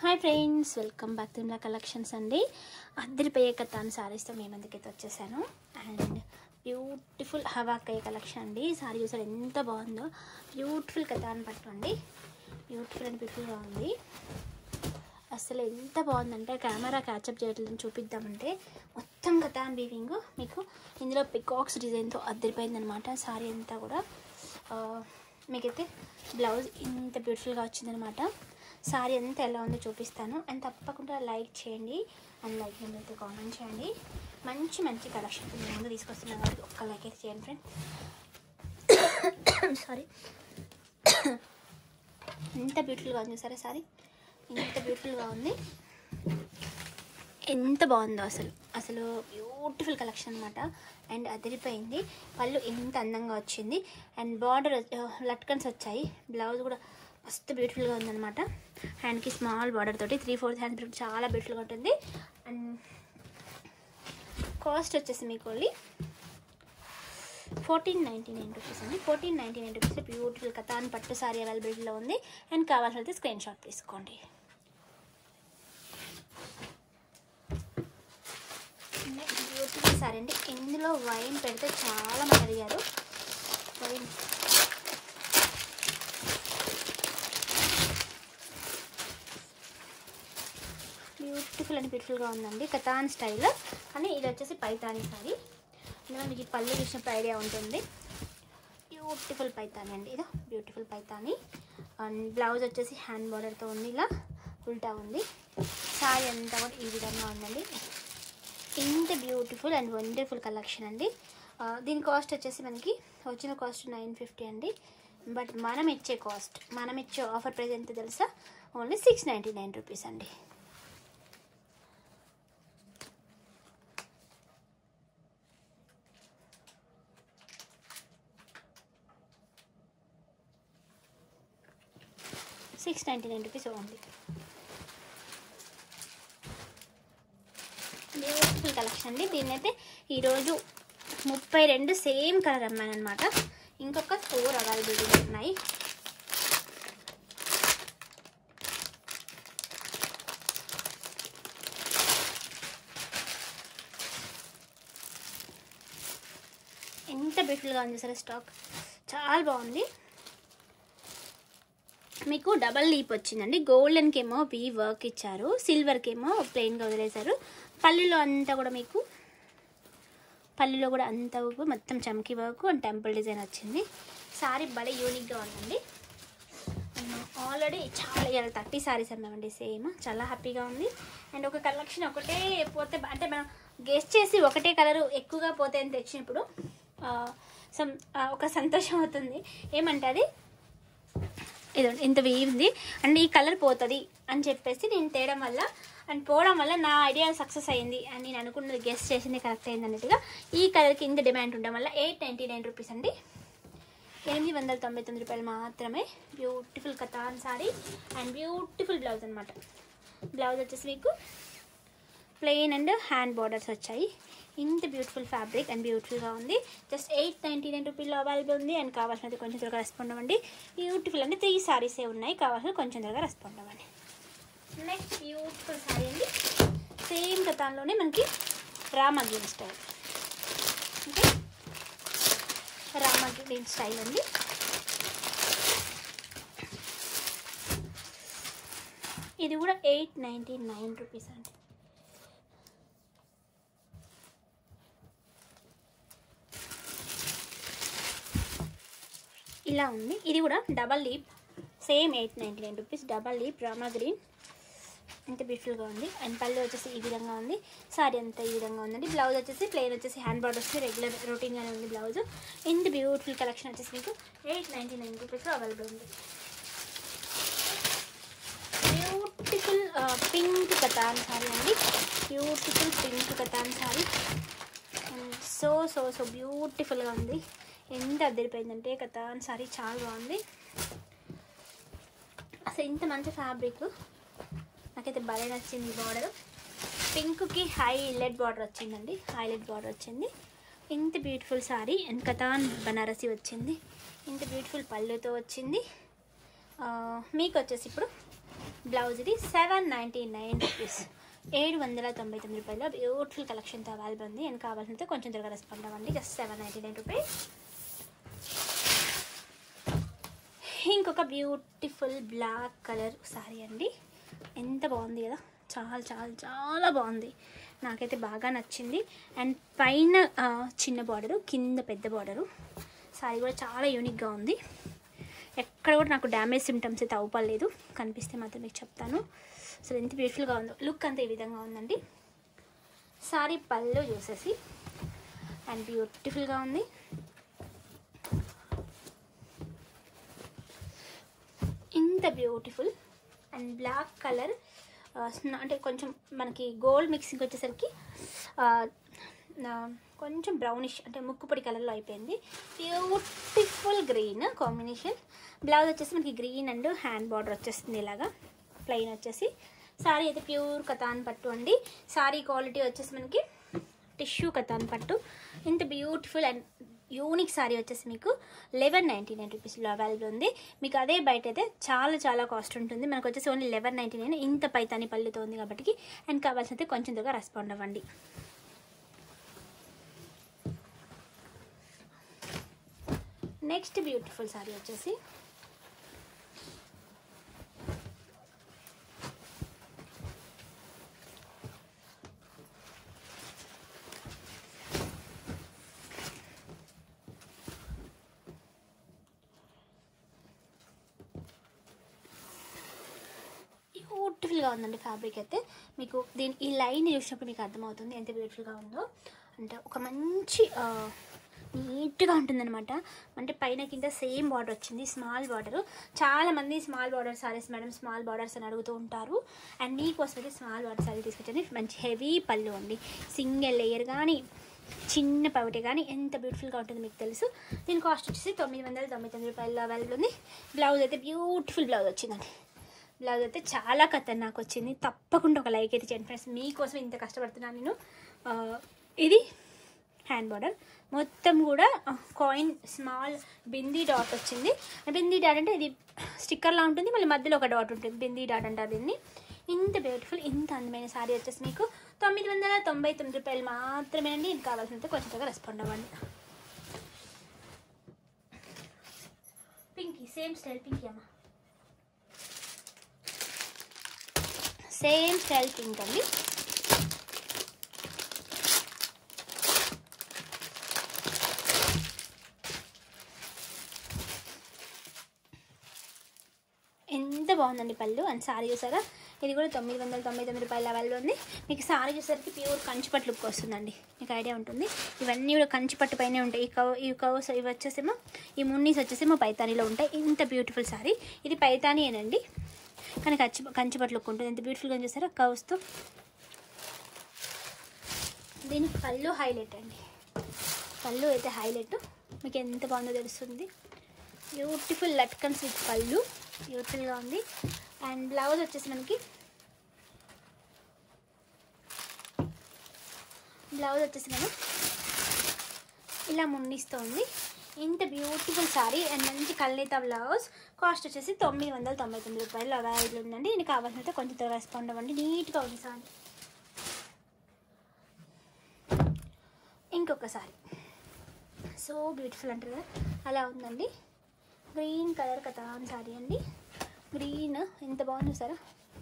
Hi friends, welcome back to Vimala collections అండి. అద్దరిపోయే కథాన్ సారీస్తో మీ ముందుకైతే వచ్చేసాను. అండ్ బ్యూటిఫుల్ హవాకయ్య కలెక్షన్ అండి. ఈ సారీ చూసారు ఎంత బాగుందో. బ్యూటిఫుల్ కథాన్ పట్టు అండి. బ్యూటిఫుల్ అండ్ బ్యూటిఫుల్గా ఉంది. అసలు ఎంత బాగుందంటే కెమెరా క్యాచప్ చేయట్లేదు, చూపిద్దామంటే మొత్తం కథాన్ వీవింగ్ మీకు ఇందులో పికాక్స్ డిజైన్తో అద్దరిపోయిందనమాట. సారీ అంతా కూడా మీకైతే బ్లౌజ్ ఇంత బ్యూటిఫుల్గా వచ్చిందనమాట. సారీ అంతా ఎలా ఉందో చూపిస్తాను. అండ్ తప్పకుండా లైక్ చేయండి. అండ్ లైక్ అయితే కామెంట్ చేయండి. మంచి మంచి కలెక్షన్ ముందు తీసుకొస్తున్నాను కాబట్టి ఒక్క లైక్ అయితే చేయండి ఫ్రెండ్. సారీ, ఎంత బ్యూటిఫుల్గా ఉంది సరే సారీ, ఎంత బ్యూటిఫుల్గా ఉంది, ఎంత బాగుందో అసలు అసలు బ్యూటిఫుల్ కలెక్షన్ అనమాట. అండ్ అదిరిపోయింది. పళ్ళు ఎంత అందంగా వచ్చింది. అండ్ బార్డర్ లట్కన్స్ వచ్చాయి. బ్లౌజ్ కూడా మస్తు బ్యూటిఫుల్గా ఉందన్నమాట. హ్యాండ్కి స్మాల్ బార్డర్ తోటి 3/4 హ్యాండ్ చాలా బ్యూటిఫుల్గా ఉంటుంది. అండ్ కాస్ట్ వచ్చేసి మీకు ఓన్లీ 1499 రూపీస్ అండి. 1499 రూపీస్ బ్యూటిఫుల్ కథాన్ పట్టు సారీ అవైలబిలిటీలో ఉంది. అండ్ కావాల్సినైతే స్క్రీన్ షాట్ తీసుకోండి. బ్యూటిఫుల్ సారీ అండి. ఇందులో వైన్ పెడితే చాలా మంది అడిగారు. వైన్ బ్యూటిఫుల్ అండ్ బ్యూటిఫుల్గా ఉందండి. కథాన్ స్టైల్ కానీ ఇది వచ్చేసి పైతానీ సారీ. ఇందులో మీకు ఈ పళ్ళు చూసినప్పుడు ఐడియా ఉంటుంది. బ్యూటిఫుల్ పైతానీ అండి. ఇది బ్యూటిఫుల్ పైతానీ. అండ్ బ్లౌజ్ వచ్చేసి హ్యాండ్ బార్డర్తో ఉంది, ఇలా ఉల్టా ఉంది. సారీ అంతా కూడా ఈ విధంగా ఉందండి. ఇంత బ్యూటిఫుల్ అండ్ వండర్ఫుల్ కలెక్షన్ అండి. దీని కాస్ట్ వచ్చేసి మనకి వచ్చిన కాస్ట్ 950 అండి. బట్ మనం ఇచ్చే ఆఫర్ ప్రైస్ ఎంత తెలుసా? ఓన్లీ 699 రూపీస్ అండి. ₹699 ఓన్లీ. బ్యూటిఫుల్ కలెక్షన్ అండి. దీన్నైతే ఈరోజు 32 సేమ్ కలర్ అమ్మానమాట. ఇంకొక 4 అవైలబిలిటీ ఉన్నాయి. ఎంత బ్యూటిఫుల్గా ఉంది సరే. స్టాక్ చాలా బాగుంది. మీకు డబల్ లీప్ వచ్చిందండి. గోల్డెన్కి ఏమో వీ వర్క్ ఇచ్చారు, సిల్వర్కి ఏమో ప్లెయిన్గా వదిలేశారు. పళ్ళులో అంతా కూడా మీకు పళ్ళులో కూడా అంతా మొత్తం చమ్కీ వర్క్ అండ్ టెంపుల్ డిజైన్ వచ్చింది. సారీ భలే యూనిక్గా ఉందండి. ఆల్రెడీ చాలా 30 సారీస్ అమ్మామండి సేమ్. చాలా హ్యాపీగా ఉంది. అండ్ ఒక కలెక్షన్ ఒకటే పోతే అంటే మనం గెస్ట్ చేసి ఒకటే కలరు ఎక్కువగా పోతే అని తెచ్చినప్పుడు ఒక సంతోషం అవుతుంది. ఏమంటే అది ఇది ఇంత వేయింది అండ్ ఈ కలర్ పోతుంది అని చెప్పేసి నేను తేయడం వల్ల అండ్ పోవడం వల్ల నా ఐడియా సక్సెస్ అయింది అని నేను అనుకున్నది గెస్ట్ చేసింది కరెక్ట్ అయింది అన్నట్టుగా ఈ కలర్కి ఇంత డిమాండ్ ఉండడం వల్ల 899 రూపీస్ అండి. 899 రూపాయలు మాత్రమే. Beautiful katan sari and beautiful blouse అనమాట. బ్లౌజ్ వచ్చేసి మీకు ప్లెయిన్ అండ్ హ్యాండ్ బార్డర్స్ వచ్చాయి. ఇంత బ్యూటిఫుల్ ఫ్యాబ్రిక్ అండ్ బ్యూటిఫుల్గా ఉంది. జస్ట్ 899 రూపీస్లో అవైలబుల్ ఉంది. అండ్ కావాల్సినది కొంచెం త్వరగా రెస్పాండ్ అవ్వండి. బ్యూటిఫుల్ అంటే 3 సారీసే ఉన్నాయి. కావాల్సినది కొంచెం త్వరగా రెస్పాండ్ అవ్వండి. నెక్స్ట్ బ్యూటిఫుల్ సారీ అండి. సేమ్ కథాన్లోనే మనకి Rama green style. Okay, Rama green style అండి. ఇది కూడా 899 రూపీస్ అండి. ఇలా ఉంది. ఇది కూడా double leap same 899 rupees. Double leap Rama green ఎంత బ్యూటిఫుల్గా ఉంది. అండ్ పళ్ళు వచ్చేసి ఈ విధంగా ఉంది. సారీ అంతా ఈ విధంగా ఉందండి. బ్లౌజ్ వచ్చేసి ప్లెయిన్ వచ్చేసి హ్యాండ్ బార్డర్ వచ్చి రెగ్యులర్ రొటీన్గానే ఉంది బ్లౌజ్. ఇంత బ్యూటిఫుల్ కలెక్షన్ వచ్చేసి మీకు 899 రూపీస్లో అవైలబుల్ ఉంది. బ్యూటిఫుల్ పింక్ కథాన్ సారీ అండి. Beautiful pink katan sari. So so so బ్యూటిఫుల్గా ఉంది. ఎంత అద్దరిపోయిందంటే కథాన్ సారీ చాలా బాగుంది. అసలు ఇంత మంచి ఫ్యాబ్రిక్ నాకైతే భలే నచ్చింది. బార్డర్ పింక్కి హైలైట్ బార్డర్ వచ్చిందండి. హైలైట్ బార్డర్ వచ్చింది. ఇంత బ్యూటిఫుల్ సారీ అండ్ కథాన్ బనారసి వచ్చింది. ఇంత బ్యూటిఫుల్ పళ్ళుతో వచ్చింది. మీకు వచ్చేసి ఇప్పుడు బ్లౌజ్ ఇది 799 రూపీస్, 799 రూపాయలు. బ్యూటిఫుల్ కలెక్షన్తో అవైలబుల్ ఉంది. నేను కావాల్సినంత కొంచెం త్వరగా రెస్పాండ్ అవ్వండి. Just 799 rupees. ఇంకొక బ్యూటిఫుల్ బ్లాక్ కలర్ సారీ అండి. ఎంత బాగుంది కదా, చాలా చాలా చాలా బాగుంది, నాకైతే బాగా నచ్చింది. అండ్ పైన చిన్న బార్డరు, కింద పెద్ద బార్డరు. సారీ కూడా చాలా యూనిక్గా ఉంది. ఎక్కడ కూడా నాకు డ్యామేజ్ సిమ్టమ్స్ అయితే అవ్వలేదు, కనిపిస్తే మాత్రం మీకు చెప్తాను. అసలు ఎంత బ్యూటిఫుల్గా ఉందో. లుక్ అంతా ఈ విధంగా ఉందండి. సారీ పళ్ళు చూసేసి అండ్ బ్యూటిఫుల్గా ఉంది. ఇంత బ్యూటిఫుల్ అండ్ బ్లాక్ కలర్, అంటే కొంచెం మనకి గోల్డ్ మిక్సింగ్ వచ్చేసరికి కొంచెం బ్రౌనిష్ అంటే ముక్కుపొడి కలర్లో అయిపోయింది. Beautiful green combination. బ్లౌజ్ వచ్చేసి మనకి గ్రీన్ అండ్ హ్యాండ్ బార్డర్ వచ్చేస్తుంది ఇలాగా ప్లెయిన్ వచ్చేసి. సారీ అయితే ప్యూర్ కతాన్ పట్టు అండి. సారీ క్వాలిటీ వచ్చేసి మనకి టిష్యూ కతాన్ పట్టు. ఇంత బ్యూటిఫుల్ అండ్ యూనిక్ సారీ వచ్చేసి మీకు 1199 రూపీస్లో అవైలబుల్ ఉంది. మీకు అదే బయట అయితే చాలా చాలా కాస్ట్ ఉంటుంది. మనకు వచ్చేసి ఓన్లీ 1199. ఇంత పైతాని పళ్ళుతో ఉంది కాబట్టి. అండ్ కావాల్సినైతే కొంచెం త్వరగా రెస్పాండ్ అవ్వండి. నెక్స్ట్ బ్యూటిఫుల్ సారీ వచ్చేసి బ్యూటిఫుల్గా ఉందండి. ఫ్యాబ్రిక్ అయితే మీకు ఈ లైన్ చూసినప్పుడు మీకు అర్థమవుతుంది ఎంత బ్యూటిఫుల్గా ఉందో. అంటే ఒక మంచి నీట్గా ఉంటుందన్నమాట. అంటే పైన కింద సేమ్ బార్డర్ వచ్చింది, స్మాల్ బార్డరు. చాలామంది small border saris madam, small borders అని అడుగుతూ ఉంటారు. అండ్ మీకోసం అయితే స్మాల్ బార్డర్ సారీ తీసుకొచ్చింది. మంచి హెవీ పళ్ళు అండి, సింగిల్ లేయర్ కానీ చిన్న పవిట కానీ ఎంత బ్యూటిఫుల్గా ఉంటుంది మీకు తెలుసు. దీని కాస్ట్ వచ్చేసి 999 రూపాయలు అవైలబుల్ ఉంది. బ్లౌజ్ అయితే బ్యూటిఫుల్ బ్లౌజ్ వచ్చిందండి. బ్లౌజ్ అయితే చాలా ఖతర్నాక్ వచ్చింది. తప్పకుండా ఒక లైక్ అయితే చేయండి ఫ్రెండ్స్, మీకోసం ఇంత కష్టపడుతున్నాను నేను. ఇది హ్యాండ్ బార్డర్ మొత్తం కూడా కాయిన్ స్మాల్ బిందీ డాట్ వచ్చింది. బిందీ డాట్ అంటే ఇది స్టిక్కర్లా ఉంటుంది, మళ్ళీ మధ్యలో ఒక డాట్ ఉంటుంది, బిందీ డాట్ అంటారు దీన్ని. ఇంత బ్యూటిఫుల్ ఇంత అందమైన సారీ వచ్చేసి మీకు 999 రూపాయలు మాత్రమే అండి. ఇది కావాల్సినంత కొంచెం త్వరగా రెస్పాండ్ అవ్వండి. పింకీ సేమ్ స్టైల్, పింకీ అమ్మ సేమ్ స్టైల్ పింక్ అండి. ఎంత బాగుందండి పళ్ళు. అండ్ సారీ చూసారా, ఇది కూడా 999 రూపాయలు అవైలబుల్ ఉంది. మీకు సారీ చూసేసరికి ప్యూర్ కంచిపట్టు లుక్ వస్తుందండి, మీకు ఐడియా ఉంటుంది. ఇవన్నీ కూడా కంచిపట్టు పైనే ఉంటాయి. ఈ కవర్స్ ఇవి వచ్చేసేమో, ఈ మున్నీస్ వచ్చేసేమో పైతానీలో ఉంటాయి. ఇంత బ్యూటిఫుల్ సారీ. ఇది పైతానీయేనండి కానీ కంచిపట్టు లుక్ ఉంటుంది. ఎంత బ్యూటిఫుల్గా చూసారా కవర్స్తో. దీనికి పళ్ళు హైలైట్ అండి, పళ్ళు అయితే హైలైట్. మీకు ఎంత బాగుందో తెలుస్తుంది. బ్యూటిఫుల్ లట్కన్స్ విత్ పళ్ళు బ్యూటిఫుల్గా ఉంది. అండ్ బ్లౌజ్ వచ్చేసి మనకి మనం ఇలా మున్నిస్తూ ఉంది. ఇంత బ్యూటిఫుల్ సారీ అండ్ మంచి కల్నేత బ్లౌజ్. కాస్ట్ వచ్చేసి 999 రూపాయలు అవైలబుల్ ఉందండి. దీనికి కావాల్సినైతే కొంచెం త్వరగా రెస్పాండ్ అవ్వండి. నీట్గా ఉంది సారీ. ఇంకొక సారీ సో బ్యూటిఫుల్ అంటారు కదా, అలా ఉందండి. గ్రీన్ కలర్ కథాన్ సారీ అండి. గ్రీన్ ఎంత బాగుంది సార్,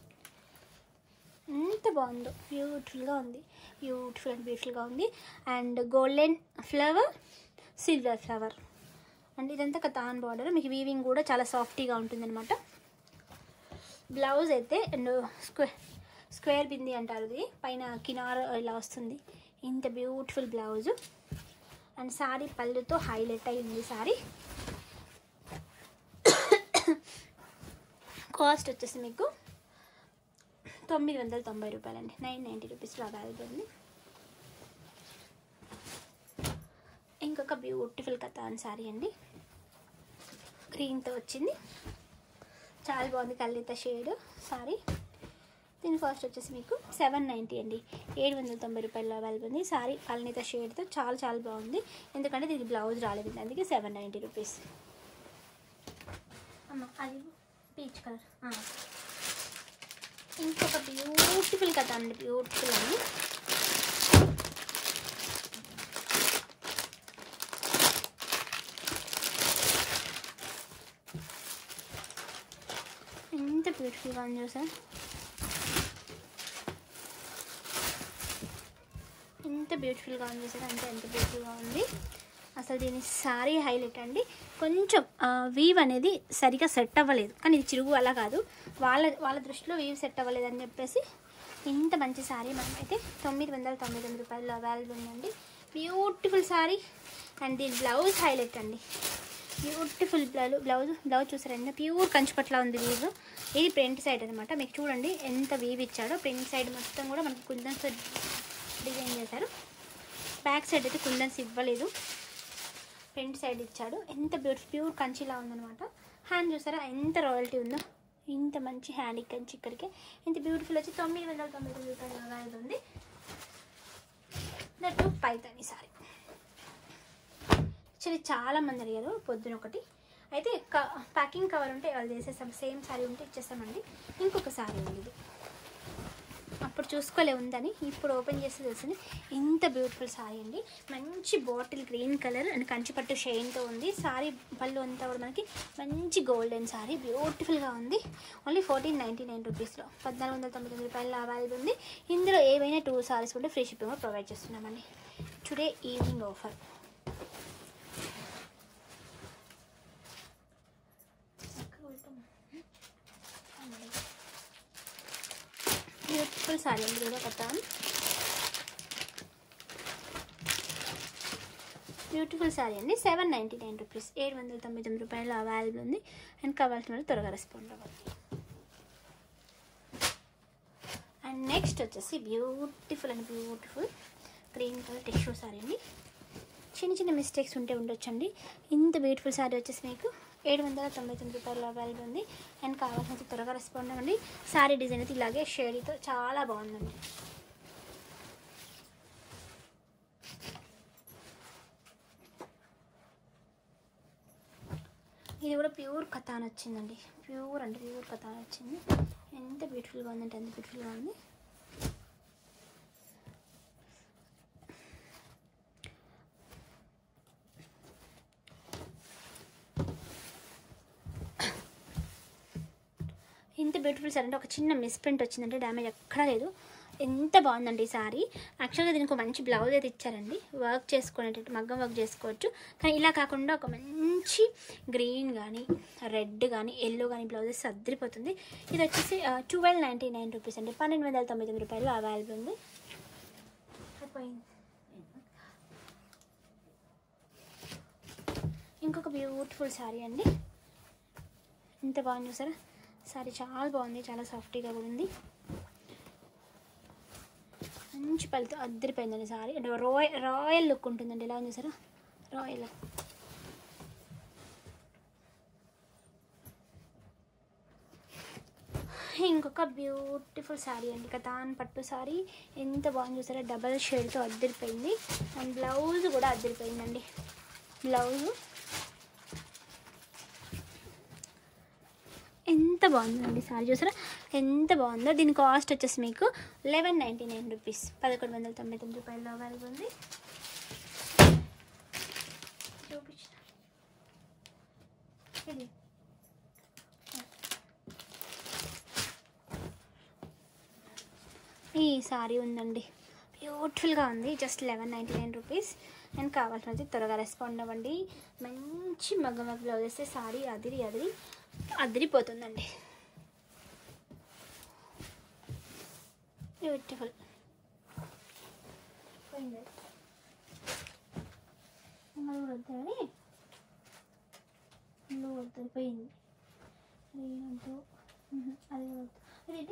ఎంత బాగుందో. బ్యూటిఫుల్గా ఉంది, బ్యూటిఫుల్ అండ్ బ్యూటిఫుల్గా ఉంది. And golden flower, silver flower and ఇదంతా కథాన్ బార్డర్. మీకు వీవింగ్ కూడా చాలా సాఫ్టీగా ఉంటుందన్నమాట. బ్లౌజ్ అయితే అండ్ స్క్వేర్ బింది అంటారు, ఇది పైన కినార్ ఇలా వస్తుంది. ఇంత బ్యూటిఫుల్ బ్లౌజు అండ్ సారీ పళ్ళుతో హైలైట్ అయ్యింది సారీ. కాస్ట్ వచ్చేసి మీకు 990 రూపాయలండి, 990 రూపీస్లో అవైలబుల్ ఉంది. ఇంకొక బ్యూటిఫుల్ కథాన్ సారీ అండి, గ్రీన్తో వచ్చింది. చాలా బాగుంది కల్లిత షేడ్ సారీ. దీని కాస్ట్ వచ్చేసి మీకు 790 అండి, 790 రూపాయలు అవైలబుల్ ఉంది. సారీ కల్లిత షేడ్తో చాలా చాలా బాగుంది. ఎందుకంటే దీనికి బ్లౌజ్ రాలేదు, అందుకే 790 రూపీస్. అమ్మ అది పీచ్ కలర్ ఇంకొక బ్యూటిఫుల్ కథ అండి, బ్యూటిఫుల్ అని ఎంత బ్యూటిఫుల్గా ఉంది చూసా, ఎంత బ్యూటిఫుల్గా ఉంది చూసారా, ఎంత బ్యూటిఫుల్గా ఉంది అసలు. దీని సారీ హైలైట్ అండి. కొంచెం వీవ్ అనేది సరిగా సెట్ అవ్వలేదు, కానీ ఇది చిరుగు అలా కాదు, వాళ్ళ దృష్టిలో వీవ్ సెట్ అవ్వలేదు అని చెప్పేసి ఇంత మంచి సారీ మనమైతే 999 రూపాయలు అవైలబుల్ ఉందండి. బ్యూటిఫుల్ సారీ. అండ్ దీని బ్లౌజ్ హైలైట్ అండి, బ్యూటిఫుల్ బ్లౌజ్ చూసారండి, ప్యూర్ కంచిపట్ల ఉంది వీవ్. ఇది ప్రింట్ సైడ్ అనమాట. మీకు చూడండి ఎంత వీవ్ ఇచ్చాడో, ప్రింట్ సైడ్ మొత్తం కూడా మనకి కుందన్స్ డిజైన్ చేశారు. బ్యాక్ సైడ్ అయితే కుందన్స్ ఇవ్వలేదు, ఫ్రంట్ సైడ్ ఇచ్చాడు. ఎంత బ్యూటిఫుల్ ప్యూర్ కంచిలా ఉందనమాట. హ్యాండ్ చూసారా ఎంత రాయల్టీ ఉందో, ఇంత మంచి హ్యాండ్ కంచి ఇక్కడికి ఎంత బ్యూటిఫుల్ వచ్చి 999 రూపాయలు అవైలబుల్ ఉంది. That Paithani sorry. యాక్చువల్లీ చాలా మంది అడిగారు పొద్దున ఒకటి అయితే ప్యాకింగ్ కవర్ ఉంటే వాళ్ళు చేసేస్తాం, సేమ్ సారీ ఉంటే ఇచ్చేస్తామండి. ఇంకొక సారీ ఉంది, ఇది అప్పుడు చూసుకోలే ఉందని ఇప్పుడు ఓపెన్ చేసి తెలిసింది. ఇంత బ్యూటిఫుల్ సారీ అండి, మంచి బాటిల్ గ్రీన్ కలర్ అండ్ కంచిపట్టు షైన్తో ఉంది. సారీ పళ్ళు అంతా కూడా మనకి మంచి గోల్డెన్ సారీ, బ్యూటిఫుల్గా ఉంది. ఓన్లీ 1499 రూపీస్లో 1499 రూపాయలు అవైలబుల్ ఉంది. ఇందులో ఏవైనా 2 సారీస్ కూడా ఫ్రీ షిప్పింగ్ ప్రొవైడ్ చేస్తున్నామండి. Today evening offer. Beautiful sari అండి, కూడా కథ బ్యూటిఫుల్ సారీ అండి. 799 రూపీస్, 799 రూపాయలు అవైలబుల్ ఉంది. అండ్ కావాల్సిన వాళ్ళు త్వరగా రెస్పాండ్ అవ్వాలి. అండ్ నెక్స్ట్ వచ్చేసి beautiful and beautiful green colour tissue sari అండి. చిన్న చిన్న మిస్టేక్స్ ఉంటే ఉండొచ్చండి. ఇంత బ్యూటిఫుల్ సారీ వచ్చేసి మీకు 799 రూపాయలు అవైలబుల్ ఉంది. అండ్ కావాల్సినంత త్వరగా రెస్పాండ్ అవ్వండి. సారీ డిజైన్ అయితే ఇలాగే షేడీతో చాలా బాగుందండి. ఇది కూడా ప్యూర్ కథాన్ వచ్చిందండి, ప్యూర్ అంటే ప్యూర్ కథాన్ వచ్చింది. ఎంత బ్యూటిఫుల్గా ఉందంటే ఎంత బ్యూటిఫుల్గా ఉంది. ఎంత బ్యూటిఫుల్ సారీ అంటే ఒక చిన్న మిస్ప్రింట్ వచ్చిందంటే డ్యామేజ్ ఎక్కడా లేదు. ఎంత బాగుందండి ఈ సారీ. యాక్చువల్గా దీనికి ఒక మంచి బ్లౌజ్ అయితే ఇచ్చారండి, వర్క్ చేసుకునేటట్టు మగ్గం వర్క్ చేసుకోవచ్చు. కానీ ఇలా కాకుండా ఒక మంచి గ్రీన్ కానీ రెడ్ కానీ ఎల్లో కానీ బ్లౌజెస్ అద్దరిపోతుంది. ఇది వచ్చేసి 1299 రూపీస్ అండి, 1299 రూపాయలు అవైలబుల్ ఉంది. ఇంకొక బ్యూటిఫుల్ సారీ అండి, ఎంత బాగుంది చూసారా. సారీ చాలా బాగుంది, చాలా సాఫ్ట్గా కూడా ఉంది. మంచి పళ్ళతో అద్దరిపోయిందండి సారీ. అంటే రాయల్ లుక్ ఉంటుందండి, ఎలా ఉంది చూసారా, రాయల్. ఇంకొక బ్యూటిఫుల్ సారీ అండి, కథాన్ పట్టు సారీ. ఎంత బాగుంది చూసారా, డబల్ షేడ్తో అద్దరిపోయింది. అండ్ బ్లౌజ్ కూడా అద్దరిపోయిందండి. బ్లౌజు ఎంత బాగుందండి సారీ చూసారా, ఎంత బాగుందో. దీని కాస్ట్ వచ్చేసి మీకు 1199 రూపీస్, 1199 రూపాయలు అవైలబుల్ ఉంది. ఈ సారీ ఉందండి, బ్యూటిఫుల్గా ఉంది, జస్ట్ 1199 రూపీస్. అండ్ కావాల్సినది త్వరగా రెస్పాండ్ అవ్వండి. మంచి మగ్గ బ్లౌజ్ వేస్తే సారీ అదిరిపోతుందండి. బ్యూటిఫుల్ పోయింది పోయింది అదేంటి.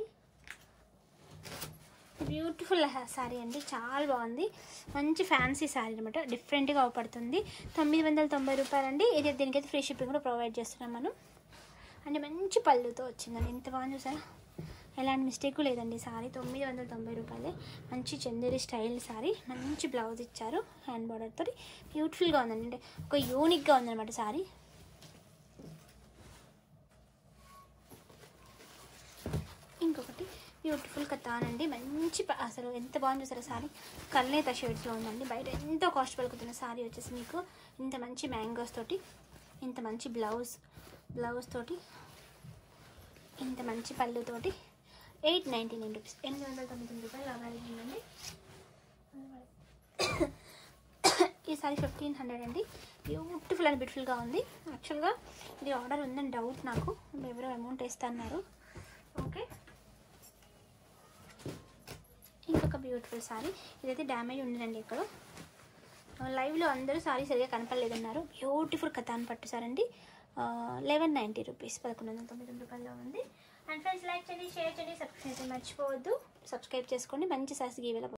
బ్యూటిఫుల్ సారీ అండి, చాలా బాగుంది. మంచి ఫ్యాన్సీ సారీ అనమాట, డిఫరెంట్గా అవపడుతుంది. 990 రూపాయలు అండి. ఇది దీనికైతే ఫ్రీ షిప్పింగ్ కూడా ప్రొవైడ్ చేస్తున్నాం మనం. అంటే మంచి పళ్ళుతో వచ్చిందండి, ఎంత బాగుంది చూసారా, ఎలాంటి మిస్టేక్ లేదండి. సారీ 990 రూపాయలే. మంచి చందేరి స్టైల్ సారీ, మంచి బ్లౌజ్ ఇచ్చారు హ్యాండ్ బార్డర్తో. బ్యూటిఫుల్గా ఉందండి, అంటే ఒక యూనిక్గా ఉందన్నమాట సారీ. ఇంకొకటి బ్యూటిఫుల్ కథాన్ అండి. మంచి అసలు ఎంత బాగుంది చూసారా సారీ. కల్నేత షేడ్స్లో ఉందండి. బయట ఎంతో కాస్ట్ పలుకుతున్న సారీ వచ్చేసి మీకు ఇంత మంచి మ్యాంగోస్ తోటి, ఇంత మంచి బ్లౌజ్ తోటి, ఇంత మంచి పళ్ళుతోటి 899 రూపీస్, 899 రూపాయలు అవైలబుల్ ఉందండి. ఈ సారీ 1500 అండి. బ్యూటిఫుల్ అండ్ బ్యూటిఫుల్గా ఉంది. యాక్చువల్గా ఇది ఆర్డర్ ఉందని డౌట్ నాకు, ఎవరో అమౌంట్ వేస్తున్నారు. ఓకే, ఇంకొక బ్యూటిఫుల్ సారీ. ఇదైతే డ్యామేజ్ ఉందండి. ఇక్కడ లైవ్లో అందరూ సారీ సరిగా కనపడలేదన్నారు. బ్యూటిఫుల్ కథాన్ పట్టు సార్ అండి. 1190 రూపీస్, 1199 రూపాయల్లో ఉంది. అండ్ ఫ్రెండ్స్, లైక్ చేయండి, షేర్ చేయండి, సబ్స్క్రైబ్ మర్చిపోవద్దు. సబ్స్క్రైబ్ చేసుకోండి. మంచి సారీస్ గీవేలా